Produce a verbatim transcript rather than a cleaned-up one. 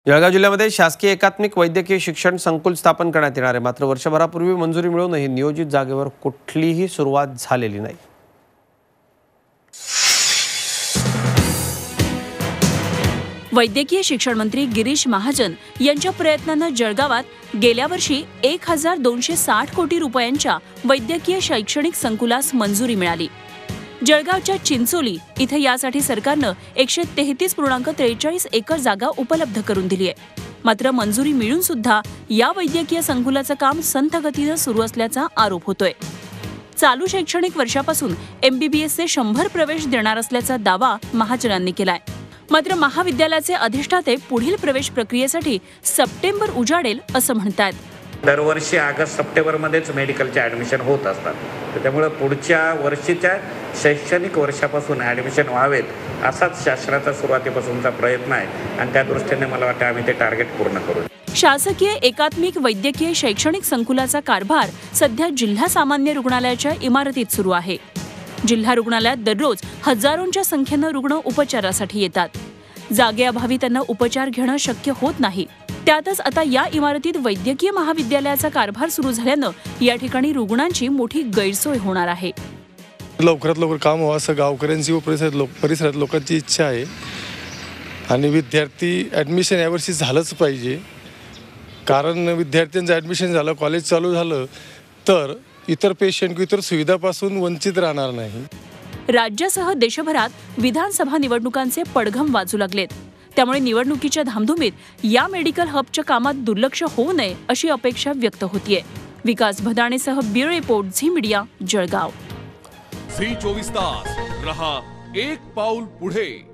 जळगाव जिल्ह्यामध्ये शासकीय एकात्मिक वैद्यकीय शिक्षण संकुल स्थापन करण्यात येणार आहे। मात्र वर्षभरापूर्वी मंजुरी मिळूनही नियोजित जागेवर कुठलीही सुरुवात झालेली नाही। वैद्यकीय शिक्षण मंत्री गिरीश महाजन यांच्या प्रयत्नानं जळगावात गेल्या वर्षी एक हजार दोनशे साठ कोटी रुपयांच्या वैद्यकीय शैक्षणिक संकुलास मंजुरी मिळाली। जळगावच्या चिंचोली इथे यासाठी सरकारनं एकशे तेहतीस पूर्णांक त्रेचाळीस एकर जागा उपलब्ध करून दिली आहे। मात्र मंजुरी मिळून सुद्धा या वैद्यकीय संकुलाचं काम संथ गतीनं सुरू असल्याचा आरोप होतोय। चालू शैक्षणिक वर्षापासून एमबीबीएसचे शंभर प्रवेश देणार असल्याचा दावा महाजनांनी केलाय। मात्र महाविद्यालयाचे अधिष्ठाते पुढील प्रवेश प्रक्रियेसाठी सप्टेंबर उजाडेल असं म्हणतात। दरवर्षी ऑगस्ट सप्टेंबर मध्येच मेडिकलचे ॲडमिशन होत असतात, त्यामुळे पुढच्या वर्षीच्या शैक्षणिक वर्षापासून ॲडमिशन व्हावेत असाच शासनाचा सुरुवातीपासूनचा प्रयत्न आहे आणि त्या दृष्टीने मला वाटतं आम्ही ते टार्गेट पूर्ण करू। शासकीय एकात्मिक वैद्यकीय शैक्षणिक संकुलाचा कारभार सध्या जिल्हा सामान्य रुग्णालयाच्या इमारतीत सुरू आहे। जिल्हा रुग्णालयात दररोज हजारोंच्या संख्येनं रुग्ण उपचारासाठी येतात। जागेअभावी त्यांना उपचार घेणं शक्य होत नाही। त्यातच आता या इमारतीत वैद्यकीय महाविद्यालयाचा कारभार सुरू झाल्यानं या ठिकाणी रुग्णांची मोठी गैरसोय होणार आहे। लवकरात लवकर काम व्हावं असं गावकऱ्यांची व परिसरात लोक परिसरात लोकांची इच्छा आहे आणि विद्यार्थी ॲडमिशन यावर्षी झालंच पाहिजे, कारण विद्यार्थ्यांचं ॲडमिशन झालं, कॉलेज चालू झालं तर इतर पेशंट इतर सुविधापासून वंचित राहणार नाही। राज्यासह देशभरात विधानसभा निवडणुकांचे पडघम वाजू लागलेत, त्यामुळे निवडणुकीच्या धामधुमीत या मेडिकल हबच्या कामात दुर्लक्ष होऊ नये अशी अपेक्षा व्यक्त होतीये। विकास भदाणेसह bureau report Zee media, Jalgaon. Zee चोवीस तास रहा एक पाऊल पुढे।